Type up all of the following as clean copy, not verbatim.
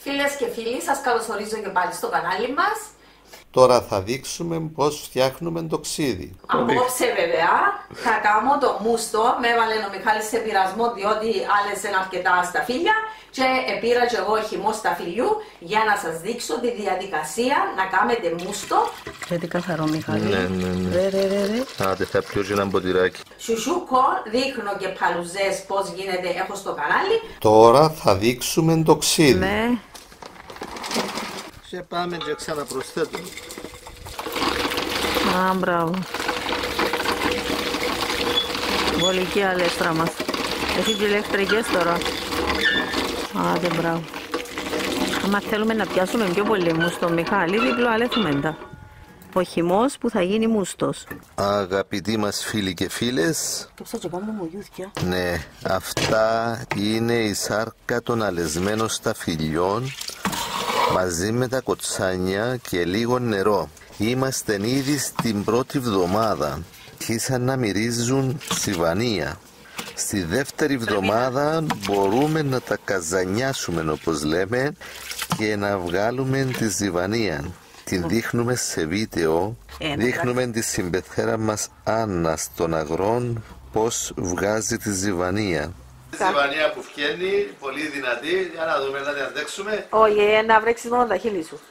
Φίλες και φίλοι, σας καλωσορίζω και πάλι στο κανάλι μας. Τώρα θα δείξουμε πώς φτιάχνουμε το ξύδι. Απόψε βέβαια θα κάνω το μούστο. Με έβαλε ο Μιχάλης σε πειρασμό διότι άλλεσε αρκετά σταφύλια και πήρα και εγώ χυμό σταφυλιού για να σας δείξω τη διαδικασία να κάνετε μούστο. Γιατί καθαρό, Μιχάλη. Ναι. Άντε θα πιω και ένα ποτηράκι. Σουσούκο, δείχνω και παλουζές πώς γίνεται, έχω στο κανάλι. Τώρα θα δείξουμε το ξύδι. Ναι. Και πάμε και ξαναπροσθέτουμε. Α, μπράβο. Βολική αλέστρα μας. Εσύ και ηλεκτρικές τώρα. Άντε, μπράβο. Άμα θέλουμε να πιάσουμε πιο πολύ μούστο, Μιχάλη, διπλό αλέθουμε τα. Ο χυμός που θα γίνει μούστος. Αγαπητοί μας φίλοι και φίλες, Τόσα και κάνουμε μογιούθια. ναι, αυτά είναι η σάρκα των αλεσμένων σταφυλιών μαζί με τα κοτσάνια και λίγο νερό. Είμαστε ήδη στην πρώτη εβδομάδα. Αρχίσαν να μυρίζουν σιβανία. Στη δεύτερη εβδομάδα μπορούμε να τα καζανιάσουμε όπως λέμε και να βγάλουμε τη ζιβανία. Την δείχνουμε σε βίντεο, δείχνουμε τη συμπεθέρα μας Άννα στον αγρόν πώς βγάζει τη ζιβανία. Η ζιβανία που βγαίνει, πολύ δυνατή, για να δούμε να την αντέξουμε. Όχι, να βρέξεις μόνο τα χείλη σου.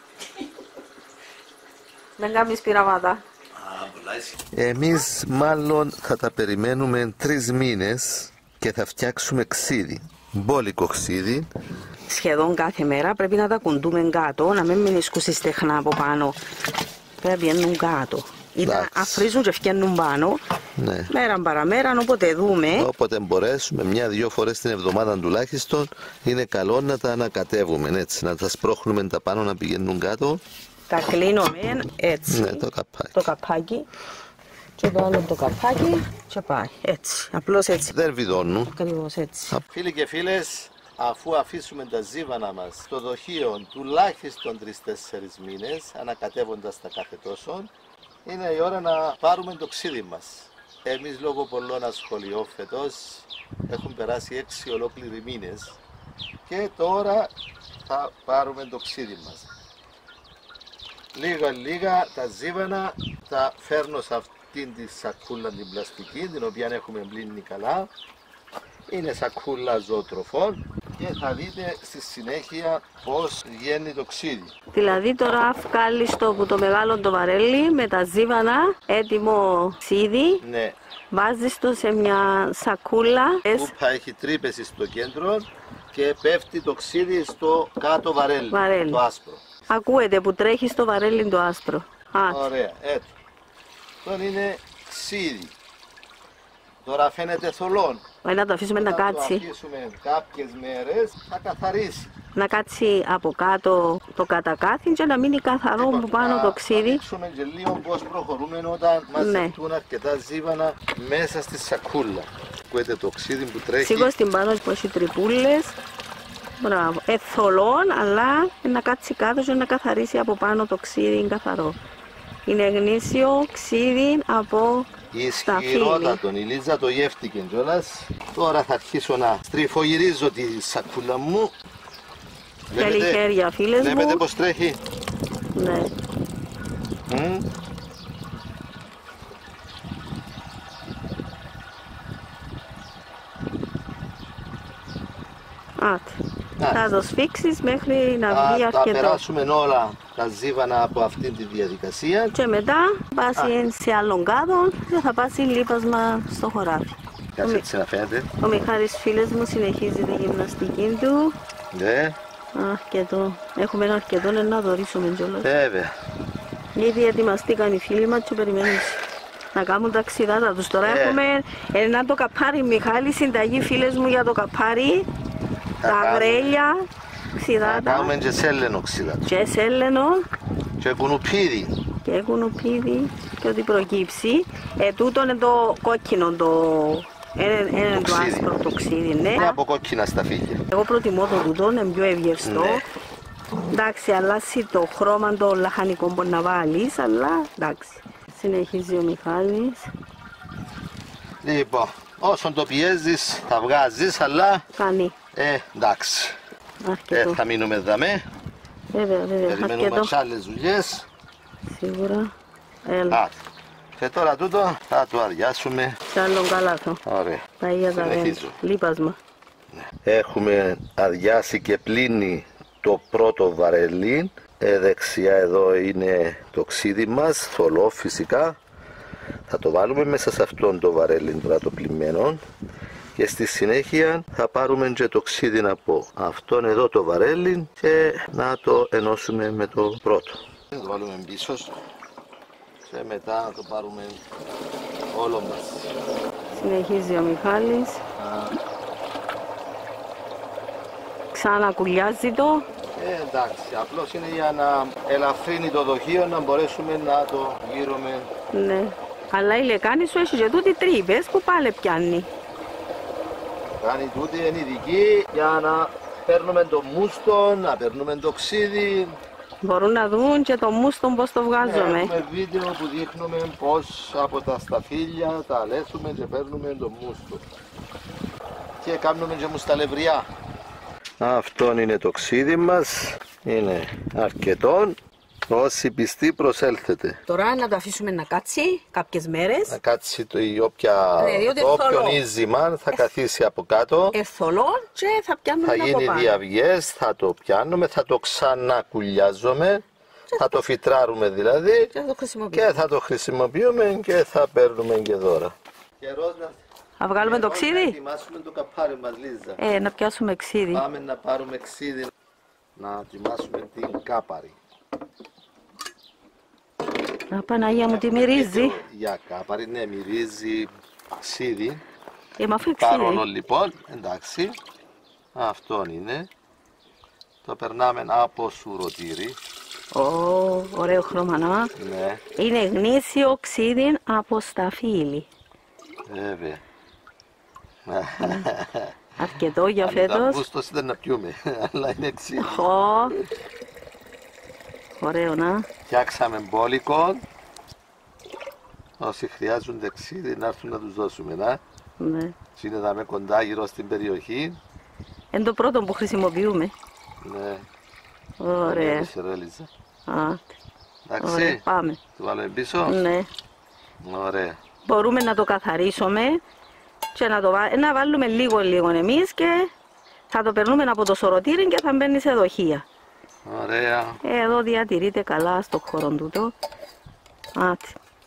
Δεν κάνεις πειράματα. Εμείς μάλλον θα τα περιμένουμε 3 μήνες και θα φτιάξουμε ξύδι, μπόλικο ξύδι. Σχεδόν κάθε μέρα πρέπει να τα κουντούμε κάτω, να μην μείνει σκούσει στεχνά από πάνω. Πρέπει να βγαίνουν κάτω. Ή να αφρίζουν και φτιάχνουν πάνω, ναι. Μέρα παραμέρα, όποτε δούμε. Όποτε μπορέσουμε, 1-2 φορές την εβδομάδα τουλάχιστον, είναι καλό να τα ανακατεύουμε έτσι, να τα σπρώχνουμε τα πάνω να πηγαίνουν κάτω. Τα κλείνουμε έτσι, ναι, το καπάκι. Και το άλλο το καπάκι και πάει έτσι, απλώς έτσι. Δεν βιδώνουν. Ακριβώς έτσι. Φίλοι και φίλες, αφού αφήσουμε τα ζύβανα μας στο δοχείο τουλάχιστον 3-4 μήνες, ανακατεύοντας τα κάθε τόσο, είναι η ώρα να πάρουμε το ξύδι μας. Εμείς λόγω πολλών ασχολιών φετός έχουν περάσει 6 ολόκληροι μήνες και τώρα θα πάρουμε το ξύδι μας. Λίγα τα ζύβανα τα φέρνω σε αυτήν τη σακούλα την πλαστική, την οποία έχουμε πλύνει καλά. Είναι σακούλα ζωοτροφών και θα δείτε στη συνέχεια πώς βγαίνει το ξύδι. Δηλαδή τώρα βγάλεις το μεγάλο το βαρέλι με τα ζύβανα, έτοιμο ξύδι. Ναι. Βάζεις το σε μια σακούλα. Που θα έχει τρύπες στο κέντρο και πέφτει το ξύδι στο κάτω βαρέλι. Το άσπρο. Ακούετε που τρέχει στο βαρέλι το άσπρο. Ωραία, έτσι. Αυτό είναι ξύδι. Τώρα φαίνεται θολόν. Να το αφήσουμε να κάτσει. Να το αφήσουμε κάποιες μέρες, θα καθαρίσει. Να κάτσει από κάτω το κατακάθιν και να μείνει καθαρό από πάνω το ξύδι. Θα δείξουμε και λίγο πώς προχωρούμε όταν μαζευτούν αρκετά ζύβανα μέσα στη σακούλα. Ακούετε το ξύδι που τρέχει. Σίγουρα στην πάνω που έχει τρυπούλες. Μπράβο. Θολόν, αλλά να κάτσει κάτω και να καθαρίσει από πάνω το ξύδι καθαρό. Είναι γνήσιο ξύδι από σταφύλι. Ισχυρότατον, η Λίζα το γεύτηκε κιόλας. Τώρα θα αρχίσω να στριφογυρίζω τη σακούλα μου. Θέλει χέρια, φίλες μου. Βλέπετε πως τρέχει. Ναι. Θα το σφίξεις μέχρι να βγει αρκετό. Θα περάσουμε όλα τα ζύβανα από αυτήν τη διαδικασία. Και μετά πάσει σε άλλον κάδο και θα πάσει λίπασμα στο χωράφι. Κάτσε έτσι να φαίνεται. Ο Μιχάλης, φίλες μου, συνεχίζει τη γυμναστική του. Ναι. Αρκετό. Έχουμε ένα αρκετό να δωρήσουμε κιόλας. Βέβαια. Ήδη ετοιμαστήκαν οι φίλοι μας και περιμένουν να κάνουν τα ξηδάτα τους. Τώρα έχουμε ένα το καπάρι, Μιχάλη, συνταγή, φίλες μου, για το καπάρι. Τα αγρέλια, ξηδάτα. Θα κάνουμε και σέλενο ξηδάτα. Και σέλενο. Και κουνουπίδι. Και κουνουπίδι και ό,τι προκύψει. Τούτο είναι το κόκκινο, είναι το άσπρο το ξύδι, ναι. Είναι από κόκκινα σταφύλια. Εγώ προτιμώ το τούτο, είναι πιο ευγευστό. Ναι. Εντάξει, αλλάζει το χρώμα το λαχανικό που να βάλεις, αλλά εντάξει. Συνεχίζει ο Μιχάλης. Λοιπόν, όσον το πιέζεις θα βγάζεις, αλλά... Κάνει. Εντάξει. Αρκετό. Θα μείνουμε δαμέ. Βέβαια, Περιμένουμε αρκετό. και άλλες δουλειές. Σίγουρα. Έλα. Και τώρα τούτο θα το αδειάσουμε. Κι άλλον καλάθο. Ωραία. Τα ίδια τα Συνεχίζω. δέντρα. Λείπασμα. Έχουμε αδειάσει και πλύνει το πρώτο βαρέλι. Δεξιά εδώ είναι το ξύδι μας, θολό φυσικά. Θα το βάλουμε μέσα σε αυτόν το βαρέλι τώρα το πλυμμένο. Και στη συνέχεια θα πάρουμε και το ξύδι από αυτόν εδώ το βαρέλι και να το ενώσουμε με το πρώτο. Θα το βάλουμε πίσω και μετά θα το πάρουμε όλο μας. Συνεχίζει ο Μιχάλης. Ξανακουλιάζει το. Εντάξει, απλώς είναι για να ελαφρύνει το δοχείο, να μπορέσουμε να το γύρουμε. Ναι. Αλλά η λεκάνη σου έχει και τούτη τρύπες που πάλι πιάνει. Κάνει τούτη είναι ειδική για να παίρνουμε το μούστο, να παίρνουμε το ξύδι. Μπορούν να δουν και το μούστο πώς το βγάζουμε. Έχουμε βίντεο που δείχνουμε πώς από τα σταφύλια τα αλέσουμε και παίρνουμε το μούστο. Και κάνουμε και μουσταλευριά. Αυτό είναι το ξύδι μας, είναι αρκετό. Όσοι πιστοί προσέλθετε. Τώρα να το αφήσουμε να κάτσει κάποιες μέρες. Να κάτσει το όποιον ίζημα θα καθίσει από κάτω. Εθολό και θα πιάνουμε Θα από γίνει πάνω. διαυγές, θα το πιάνουμε, θα το ξανακουλιάζουμε, θα το φυτράρουμε δηλαδή και θα το χρησιμοποιούμε και θα παίρνουμε και δώρα. Θα βγάλουμε το ξύδι. Να ετοιμάσουμε το καπάρι μας, Λίζα. Να πιάσουμε ξύδι. Πάμε να πάρουμε ξύδι, να ετοιμάσουμε την κάπαρη. Παναγία μου, τι μυρίζει. Για κάπαρη, ναι, μυρίζει ξύδι. Μα αφού Παρόλο ξύδι. λοιπόν, εντάξει, αυτόν είναι. Το περνάμε από σουρωτήρι. Ωραίο χρώμα να. Ναι, Είναι γνήσιο ξύδι από σταφύλι. βέβαια. Αρκετό για Αν ήταν φέτος. γούστος ήταν να πιούμε, αλλά είναι ξύδι. Ωραίο να. Φτιάξαμε μπόλικο. Όσοι χρειάζονται ξύδι να έρθουν να τους δώσουμε, να. Ναι. Είναι δάμε κοντά γύρω στην περιοχή. Είναι το πρώτο που χρησιμοποιούμε. Ναι. Ωραία. Λίζα. Ωραία, Εντάξει, πάμε. το βάλουμε πίσω. Ναι. Ωραία. Μπορούμε να το καθαρίσουμε και να βάλουμε λίγο εμείς και θα το περνούμε από το σωρωτήρι και θα μπαίνει σε δοχεία. Ωραία. Εδώ διατηρείται καλά στο χώρο τούτο. Άτι.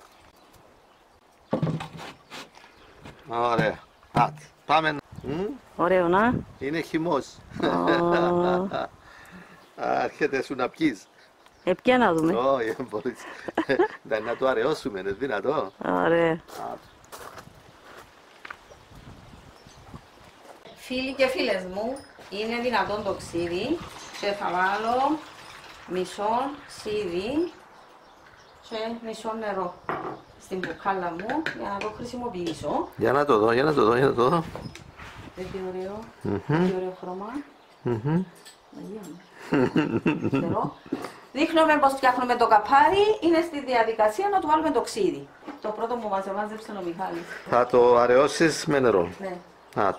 Ωραία. Πάμε. Ωραίο να. Είναι χυμός. Άρχεται σου να πιείς. Ποια να δούμε. Όχι, μπορείς. Να το αραιώσουμε, είναι δυνατό. Ωραία. Φίλοι και φίλες μου, είναι δυνατόν το ξύδι και θα βάλω μισό ξύδι και μισό νερό στην μπουκάλα μου για να το χρησιμοποιήσω. Για να το δω. Δεν ωραίο, ωραίο χρώμα. Αγία μου. Νερό. Δείχνουμε πως φτιάχνουμε το καπάρι, είναι στη διαδικασία να του βάλουμε το ξύδι. Το πρώτο που μας μάζεψε ο Μιχάλης. Θα το αραιώσεις με νερό. Ναι. Άτε.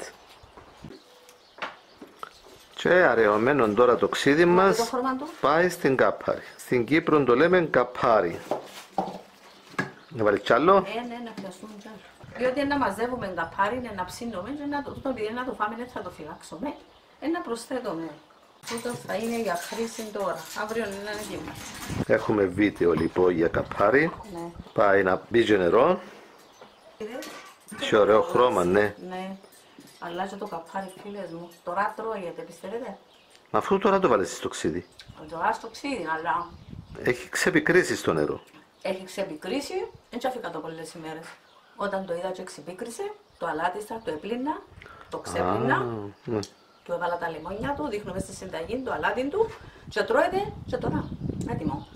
Και αραιωμένο τώρα το ξύδι Το μας χρώμα του. πάει στην καπάρι. Στην Κύπρο το λέμε καπάρι. Να βάλεις κι άλλο. Ναι, να πιαστούμε κι άλλο. Διότι να μαζεύουμε καπάρι, να ψήνουμε και να το φάμε, θα το φυλάξουμε. Να προσθέτουμε. Τούτο θα είναι για χρήση τώρα. Αύριο είναι έτοιμο. Έχουμε βίντεο λοιπόν για καπάρι. Ναι. Πάει να μπει και νερό. Και ωραίο χρώμα, ναι. Ναι. Αλλάζει το καπάρι, φίλες μου. Τώρα τρώγεται, πιστεύετε. Αφού τώρα το βάλεις στο ξύδι. Τώρα στο ξύδι, αλλά Έχει ξεπικρίσει στο νερό. έχει ξεπικρίσει. Δεν τσαφήκα το πολλές ημέρες. Όταν το είδα και ξεπίκρισε, το αλάτισα, το έπλυνα, το ξέπλυνα. Ναι. Του έβαλα τα λιμόνια του, δείχνουμε στη συνταγή το αλάτι του και τρώεται και τώρα. Έτοιμο.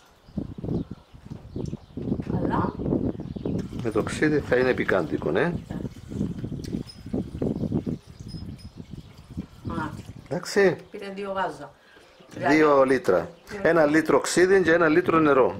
Αλλά Με το ξύδι θα είναι πικάντικο, ναι. Εντάξει. πήρε 2 γάζα. 2 λίτρα. 1 λίτρο ξύδι και 1 λίτρο νερό.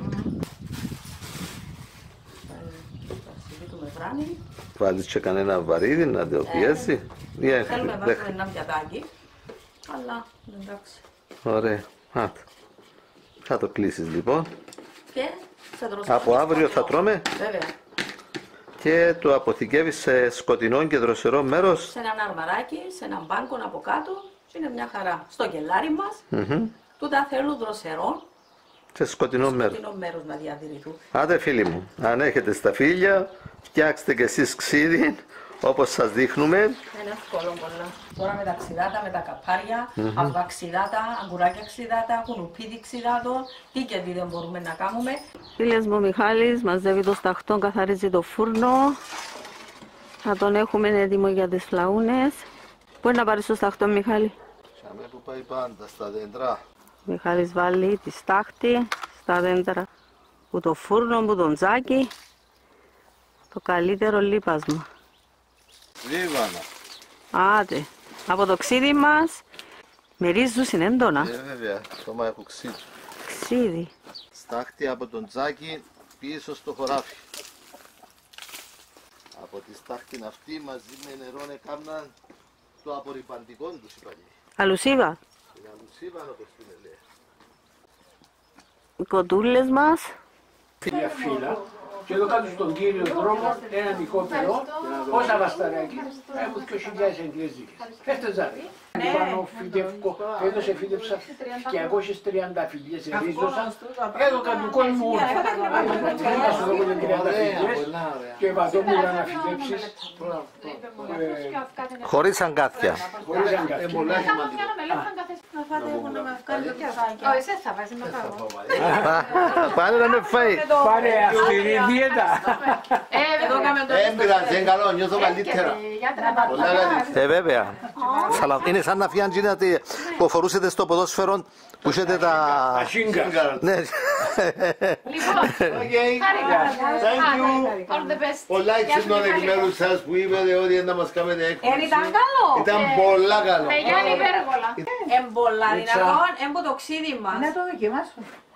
Βάλεις και κανένα βαρύδι να το πιέσει. Θέλουμε να βάλουμε ένα πιατάκι. Αλλά εντάξει. Ωραία. Θα το κλείσεις λοιπόν. Και θα τρώσουμε. Από αύριο θα τρώμε. Βέβαια. Και το αποθηκεύεις σε σκοτεινό και δροσερό μέρος. Σε έναν αρμαράκι, σε έναν μπάνκο από κάτω. Είναι μια χαρά. Στο κελάρι μας. Τούτα θέλουν δροσερό. Σε σκοτεινό μέρος. Σκοτεινό μέρος να διατηρηθούν. Άντε φίλοι μου, αν έχετε σταφύλια, φτιάξτε και εσείς ξύδι, όπως σας δείχνουμε. Είναι εύκολο πολλά. Τώρα με τα ξυδάτα, με τα καπάρια, αυγά ξυδάτα, αγκουράκια ξυδάτα, κουνουπίδι ξυδάτο, τι και τι δεν μπορούμε να κάνουμε. Φίλες μου, ο Μιχάλης μαζεύει το σταχτό, καθαρίζει το φούρνο. Θα τον έχουμε έτοιμο για τις φλαούνες. Πού είναι να πάρεις το σταχτό, Μιχάλη? Σαμέ που πάει πάντα, στα δέντρα. Ο Μιχάλης βάλει τη στάχτη στα δέντρα. Που το φούρνο, που τον τζάκι. Το καλύτερο λίπασμα. Βίβανα. Άντε, από το ξύδι μας μυρίζουν έντονα. Βέβαια, σώμα έχω ξύδι. Ξύδι. Στάχτη από τον τζάκι πίσω στο χωράφι. Από τη στάχτη αυτή μαζί με νερό έκαναν το απορριπαντικό τους οι παλιοί. Αλουσίβα. Την αλουσίβα όπως την λέει. Οι κοντούλες μας. Φίλια φύλλα και εδώ κάτω στον κύριο δρόμο ένα νοικόπεδο, όσα βασταράκι, έχουν 2.000 εγγλέζικες. Φέρτε ζάρι. Πάνω φυτεύκο, έδωσε φύτεψα 230 φιλιές ερίζωσα, έδωκα του κόσμου ούλα. Έδωσα εδώ με 30 φιλιές και βαδόμουλα να φυτέψεις. Χωρίς αγκάθια. Χωρίς αγκάθια. Να φάτε εγώ να με βγάλει το κιαζάκι. Όχι, εσύ θα βάζεις να φάω. Πάνε να με φάει. Πάρε αυστηρή δίαιτα. Εδώ κάμε το Έμπειρας, είναι καλό, νιώθω καλύτερα. Πολλά καλύτερα. Βέβαια. Είναι σαν να φιάντζινατε που φορούσετε στο ποδόσφαιρο που είχετε τα... Ασίγκα. Ναι. Λοιπόν, all the best. Πολλά εξυπνών εκ μέρους σας που είπατε ότι να μας κάνετε έκπληξη. Ήταν καλό. Ήταν πολλά καλό. Με Γιάννη Πέργολα. Εμπολά δυνατόν, έμπο το ξύδι μας. Να το δοκιμάσω.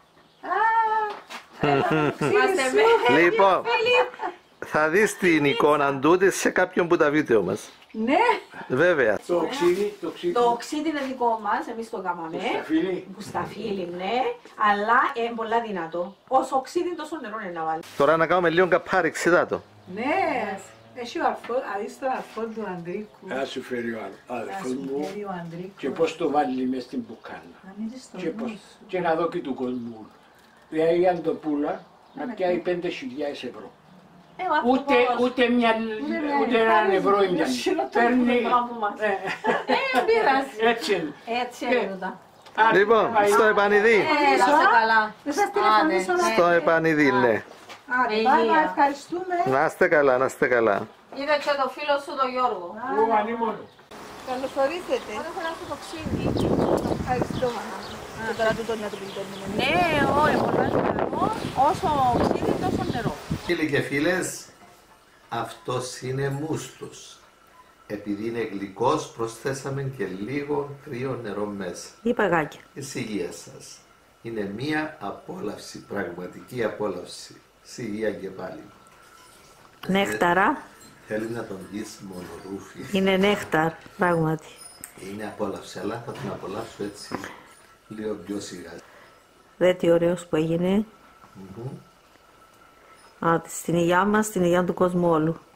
Είμαστε με. Λοιπόν, θα δεις την εικόνα τούτη σε κάποιον που τα βίντεο μας. Ναι. Βέβαια. Το ξύδι, το ξύδι. Το οξύδι είναι δικό μας, εμείς το κάναμε. Σταφύλι. Μπουσταφύλι, ναι, αλλά είναι πολλά δυνατό. Όσο οξύδι τόσο νερό είναι να βάλει. Τώρα να κάνουμε λίγο καπάρι, ξεδάτο. Ναι. Έχει ο αρφός, αρφό του Ανδρίκου. Να σου φέρει ο αδερφός μου Φέρει ο Ανδρίκου. και πώς το βάλει μες στην μπουκάλα. Να μην στο Και, νου πώς, σου. και να δω και του κόσμου. Δηλαδή αν το πουλα να πιάει 5.000 ευρώ. Ούτε έναν ευρώ είναι. Παίρνει. Έτσι είναι. Έτσι είναι τα. Λοιπόν, στο επανειδή. Έλα σε καλά. Δεν σας τηλεφωνήσω να... Στο επανειδή, ναι. Άρα, πάμε, ευχαριστούμε. Να είστε καλά, να είστε καλά. Είδα και το φίλο σου τον Γιώργο. Ο ανήμωνο. Καλωσορίσετε. Όταν θα έρθει το ξύδι. Ευχαριστώ, μάνα. Και τώρα τούτο να το πλητώνουμε. Ναι, όχι, πολλά νερό. Όσο οξύδι, τόσο νερό. Φίλοι και φίλες, αυτός είναι μούστος. Επειδή είναι γλυκός, προσθέσαμε και λίγο κρύο νερό μέσα. Ή παγάκια. Εις υγεία σας. Είναι μία απόλαυση, πραγματική απόλαυση. Υγεία και πάλι. Νέκταρα. Θέλει να τον δεις μόνο ρούφι. Είναι νέκταρ, πράγματι. Είναι απόλαυση, αλλά θα την απολαύσω έτσι λίγο πιο σιγά. Δε τι ωραίος που έγινε. Στην υγειά μας, στην υγειά του κόσμου όλου.